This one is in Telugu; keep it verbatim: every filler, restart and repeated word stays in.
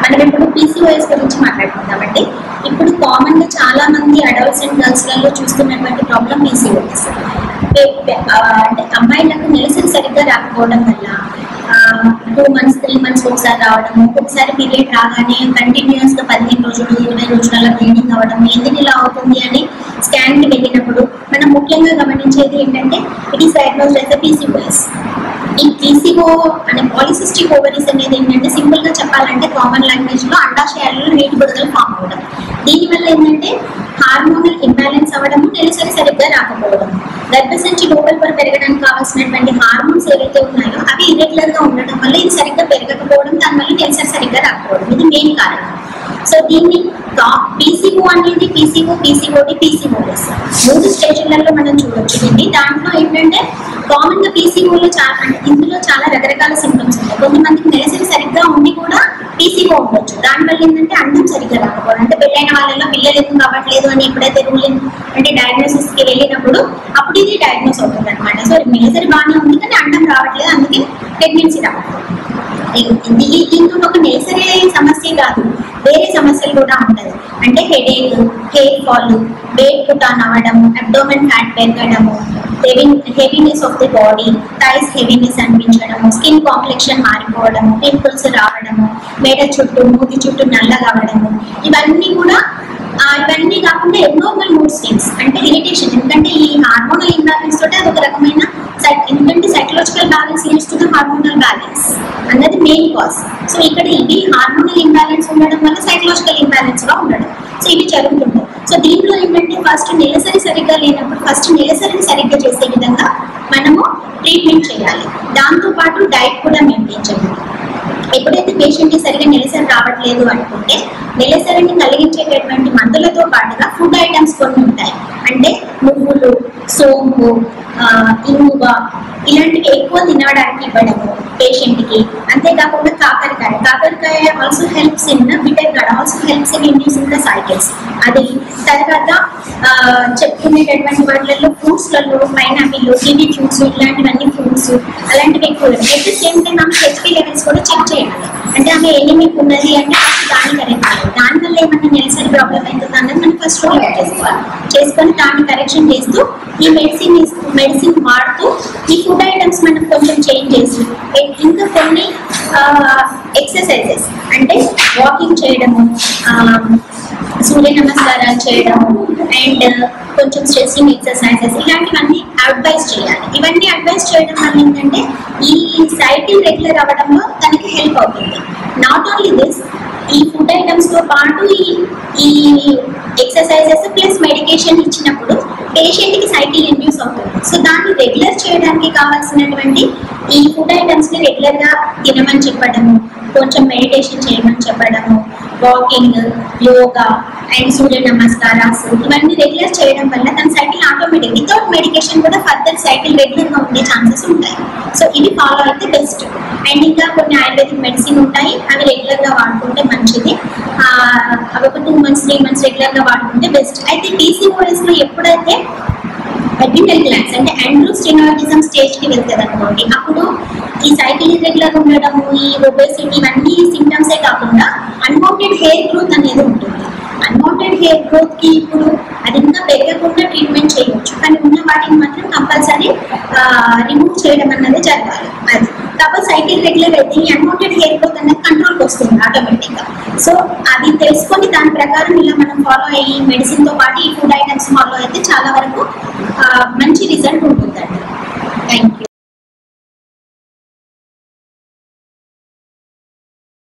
మనం ఇప్పుడు పీసీఓఎస్ గురించి మాట్లాడుకుందామండి. ఇప్పుడు కామన్ గా చాలా మంది అడల్ట్స్ అండ్ గర్ల్స్ లలో చూస్తున్నటువంటి ప్రాబ్లం పీసీఓఎస్. అంటే అమ్మాయిలకు నెలసరి సరిగ్గా రాకపోవడం వల్ల టూ మంత్స్ త్రీ మంత్స్ ఒకసారి రావడం, ఒకసారి పీరియడ్ రాగానే కంటిన్యూస్ గా పదిహేను రోజులు ఇరవై రోజుల బ్లీడింగ్ అవ్వడం, ఎందుకు ఇలా అవుతుంది అని స్కాన్ కి వెళ్ళినప్పుడు మనం ముఖ్యంగా గమనించేది ఏంటంటే it is diagnosed as PCOS. ఈ పీసీఓ అనే పాలిసిస్టిక్ ఓవరీస్ అనేది ఏంటంటే సింపుల్ గా చెప్పాలంటే కామన్ లాంగ్వేజ్ లో అండాశయాలలో నీటి బుడగలు ఫామ్ అవ్వడం. దీనివల్ల ఏంటంటే హార్మోనల్ ఇంబ్యాలెన్స్ అవ్వడము, నెలసరి సరిగ్గా రాకపోవడం, గర్భసంచి లోపల పొర పెరగడానికి కావాల్సినటువంటి హార్మోన్స్ ఏవైతే ఉన్నాయో అవి ఇర్రెగ్యులర్ గా ఉండడం వల్ల ఇది సరిగ్గా పెరగకపోవడం, దానివల్ల నెలసరి సరిగ్గా రాకపోవడం, ఇది మెయిన్ కారణం. సో దీన్ని పీసీఓ అనేది పీసీఓ పీసీఓడి పీసీఓఎస్ మూడు స్టేజ్లలో మనం చూడొచ్చు. దీన్ని దాంట్లో ఏంటంటే కామన్ గా పీసీఓలో చాలా అంటే ఇందులో చాలా రకరకాల సింప్టమ్స్ ఉంటాయి. కొంతమందికి నెలసరి సరిగ్గా ఉండి కూడా పీసీఓ ఉండొచ్చు. దానివల్ల ఏంటంటే అండం సరిగ్గా రాకపోవడం, అంటే పెళ్ళైన వాళ్ళలో పిల్లలు ఎందుకు కావట్లేదు అని ఎప్పుడైతే రూలింగ్ అంటే డయాగ్నోసిస్ కి వెళ్ళినప్పుడు అప్పుడు ఇది డయాగ్నోస్ అవుతుంది అనమాట. సో నెలసరి బాగానే ఉంది కానీ అండం రావట్లేదు, అందుకే ప్రెగ్నెన్సీ రావట్లేదు. దీంతో ఒక నెలసరి సమస్య కాదు, వేరే సమస్యలు కూడా ఉంటాయి. అంటే headache, hair fall, weight put on అవ్వడం, అబ్డోమెన్ ఫ్యాట్ పెరగడము, heaviness of the body, thighs heaviness అనిపించడము, స్కిన్ కాంప్లెక్షన్ మారిపోవడము, పింపుల్స్ రావడము, మెడ చుట్టూ మూతి చుట్టూ నల్లగా అవ్వడము, ఇవన్నీ కూడా ఇవన్నీ కాకుండా ఎబ్నార్మల్ మూడ్ స్వింగ్స్ అంటే ఇరిటేషన్. ఎందుకంటే ఈ హార్మోనల్ ఇంబ్యాలెన్స్ తోటి అది ఒక రకమైన ఎందుకంటే psychological balance leads to the hormonal balance అన్నది మెయిన్ కాజ్. సో ఇక్కడ ఇవి హార్మోనల్ ఇంబ్యాలెన్స్ ఉండడం వల్ల సైకలాజికల్ ఇంబ్యాలెన్స్ గా ఉండడం, సో ఇవి జరుగుతుంటాయి. సో దీంట్లో ఏంటంటే ఫస్ట్ నెలసరి సరిగ్గా లేనప్పుడు ఫస్ట్ నెలసరిని సరిగ్గా చేసే విధంగా మనము ట్రీట్మెంట్ చేయాలి. దాంతో పాటు డైట్ కూడా మెయింటైన్ చేయాలి. ఎప్పుడైతే పేషెంట్ కి సరిగ్గా నెలసరి రావట్లేదు అనుకుంటే నెలసరిని కలిగించేటటువంటి మందులతో పాటుగా ఫుడ్ ఐటమ్స్ కొన్ని ఉంటాయి. అంటే నువ్వులు, సోంపు, ఇంగువ ఇలాంటివి ఎక్కువ తినడానికి ఇవ్వడము పేషెంట్ కి. అంతేకాకుండా కాకరకాయ కాకరకాయ also helps in bitter gourd, also helps in inducing the cycles. అది తర్వాత చెప్పుకునేటటువంటి వాటిలలో ఫ్రూట్స్లలో పైనాపిల్, కివీ ఫ్రూట్స్ ఇలాంటివన్నీ ఫ్రూట్స్ అలాంటివి ఎక్కువ. ఎట్ ద సేమ్ టైం ఆమె హెచ్పీ లెవెల్స్ కూడా చెక్ చేయాలి. అంటే ఆమె ఎనిమిక్ ఉన్నది అంటే దాన్ని కరెక్ట్ చేయాలి. దానివల్ల ఏమన్నా నెలసరి ప్రాబ్లం అవుతుంది అన్నది మనం ఫస్ట్ రూల్ చేసుకోవాలి. చేసుకొని దాన్ని కరెక్షన్ చేస్తూ ఈ మెడిసిన్ మెడిసిన్ వాడుతూ ఈ ఫుడ్ ఐటమ్స్ మనం కొంచెం చేంజ్ చేసి ఇంకా కొన్ని ఎక్సర్సైజెస్ అంటే వాకింగ్ చేయడము, సూర్య నమస్కారాలు చేయడము అండ్ కొంచెం స్ట్రెచింగ్ ఎక్సర్సైజెస్ ఇలాంటివన్నీ అడ్వైస్ చేయాలి. ఇవన్నీ అడ్వైస్ చేయడం వల్ల ఏంటంటే ఈ సైకిల్ రెగ్యులర్ అవ్వడంలో తనకి హెల్ప్ అవుతుంది. నాట్ ఓన్లీ దిస్, ఈ ఫుడ్ ఐటమ్స్ తో పాటు ఈ ఈ ఎక్సర్సైజెస్ ప్లస్ మెడికేషన్ ఇచ్చినప్పుడు పేషెంట్ కి సైకిల్ ఇండ్యూస్ అవుతుంది. సో దాన్ని రెగ్యులర్ చేయడానికి కావాల్సినటువంటి ఈ ఫుడ్ ఐటమ్స్ ని రెగ్యులర్ గా తినమని చెప్పడము, కొంచెం మెడిటేషన్ చేయమని చెప్పడము, వాకింగ్, యోగా అండ్ సూర్య నమస్కారాలు ఇవన్నీ రెగ్యులర్ చేయడం వల్ల తన సైకిల్ ఆటోమేటిక్ వితౌట్ మెడికేషన్ కూడా ఫర్దర్ సైకిల్ రెగ్యులర్ గా ఉండే ఛాన్సెస్ ఉంటాయి. సో ఇవి ఫాలో అయితే బెస్ట్. అండ్ ఇంకా కొన్ని ఆయుర్వేదిక్ మెడిసిన్ ఉంటాయి, అవి రెగ్యులర్ గా వాడుకుంటే మంచిది. అవి ఒక two months three months regular గా వాడుకుంటే బెస్ట్. అయితే పీసీఓఎస్ లో ఎప్పుడైతే అడ్రినల్ గ్లాండ్స్ అంటే ఆండ్రోస్టెనాయిడిజం స్టేజ్ కి వెళ్తుంది అనుకోండి, అప్పుడు ఈ సైకిల్ ఇర్రెగ్యులర్ ఉండడము, ఈ ఒబేసిటీ ఇవన్నీ సింప్టమ్సే కాకుండా అన్వాంటెడ్ హెయిర్ గ్రోత్ అనేది ఉంటుంది. అన్వాంటెడ్ హెయిర్ గ్రోత్ కి ఇప్పుడు అది ఇంకా పెరగకుండా ట్రీట్మెంట్ చేయవచ్చు, కానీ ఉన్న వాటిని మాత్రం కంపల్సరీ రిమూవ్ చేయడం అన్నది జరగాలి. అది కాబట్టి సైకిల్ రెగ్యులర్ అయితే ఈ అన్వాంటెడ్ హెయిర్ గ్రోత్ అనేది కంట్రోల్కి వస్తుంది ఆటోమేటిక్ గా. సో అది తెలుసుకొని దాని ప్రకారం ఇలా మనం ఫాలో అయ్యి మెడిసిన్ తో పాటు ఈ ఫుడ్ ఐటమ్స్ ఫాలో అయితే చాలా వరకు మంచి రిజల్ట్ ఉంటుందండి. Thank you.